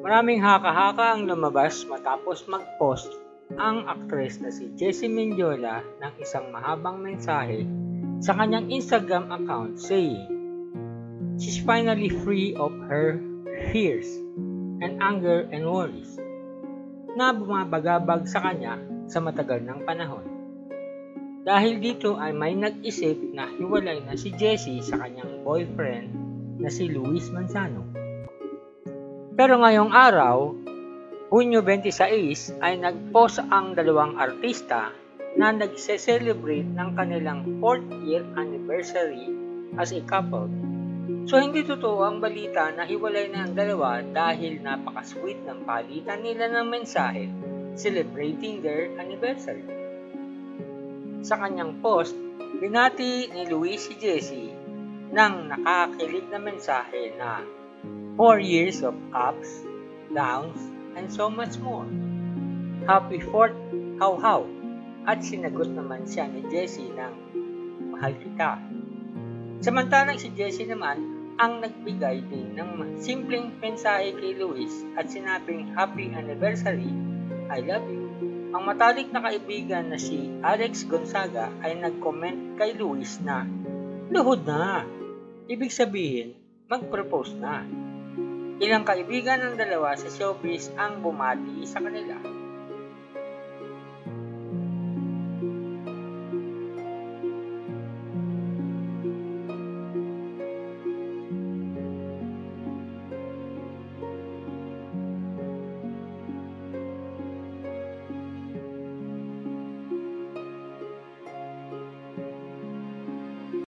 Maraming haka-haka ang lumabas matapos mag-post ang aktres na si Jessie Mendiola ng isang mahabang mensahe sa kanyang Instagram account saying, "She's finally free of her fears and anger and worries," na bumabagabag sa kanya sa matagal ng panahon. Dahil dito ay may nag-isip na hiwalay na si Jessie sa kanyang boyfriend na si Luis Manzano. Pero ngayong araw, Hunyo 26 ay nag-post ang dalawang artista na nagse-celebrate ng kanilang 4th year anniversary as a couple. So hindi totoo ang balita na hiwalay na ang dalawa dahil napaka-sweet ng palitan nila ng mensahe celebrating their anniversary. Sa kanyang post, binati ni Luis si Jessie ng nakakakilig na mensahe na 4 years of ups, downs, and so much more. Happy 4th, how? At sinagot naman siya ni Jessie ng mahal kita. Samantalang si Jessie naman ang nagbigay din ng simpleng mensahe kay Luis at sinabing happy anniversary, I love you. Ang matalik na kaibigan na si Alex Gonzaga ay nag-comment kay Luis na luhod na. Ibig sabihin, mag-propose na. Ilang kaibigan ng dalawa sa showbiz ang bumati sa kanila.